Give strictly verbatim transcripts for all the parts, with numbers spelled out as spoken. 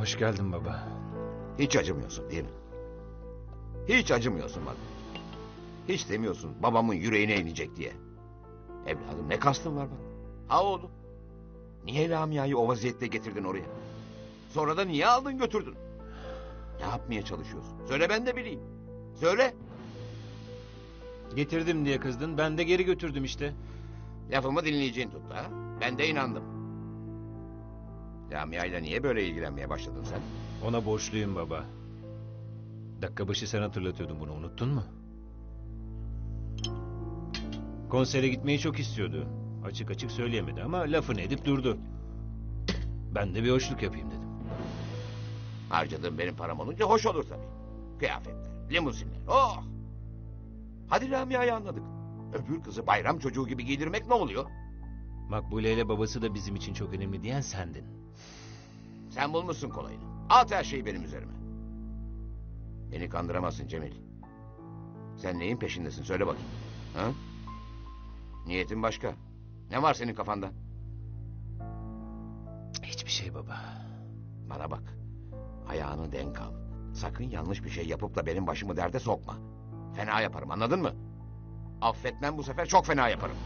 Hoş geldin baba. Hiç acımıyorsun değil mi? Hiç acımıyorsun bana. Hiç demiyorsun babamın yüreğine inecek diye. Evladım ne kastın var bana? Ha oğlum. Niye Lamia'yı o vaziyette getirdin oraya? Sonra da niye aldın götürdün? Ne yapmaya çalışıyorsun? Söyle ben de bileyim. Söyle. Getirdim diye kızdın, ben de geri götürdüm işte. Lafımı dinleyeceğin tuttu ha. Ben de inandım. Lamia ile niye böyle ilgilenmeye başladın sen? Ona borçluyum baba. Dakika başı sen hatırlatıyordun bunu, unuttun mu? Konsere gitmeyi çok istiyordu. Açık açık söyleyemedi ama lafını edip durdu. Ben de bir hoşluk yapayım dedim. Harcadığım benim param olunca hoş olur tabii. Kıyafetler, limuzinler, oh! Hadi Lamia'yı anladık. Öbür kızı bayram çocuğu gibi giydirmek ne oluyor? Makbule ile babası da bizim için çok önemli diyen sendin. Sen bulmuşsun kolayını. At her şeyi benim üzerime. Beni kandıramazsın Cemil. Sen neyin peşindesin söyle bakayım. Ha? Niyetin başka. Ne var senin kafanda? Hiçbir şey baba. Bana bak. Ayağını denk al. Sakın yanlış bir şey yapıp da benim başımı derde sokma. Fena yaparım, anladın mı? Affetmem, bu sefer çok fena yaparım.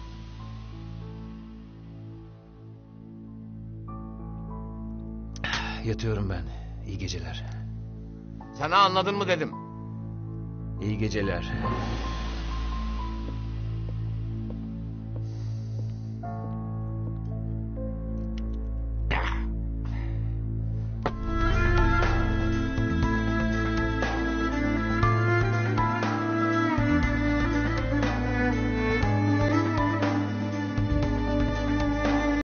Yatıyorum ben. İyi geceler. Sana anladın mı dedim. İyi geceler.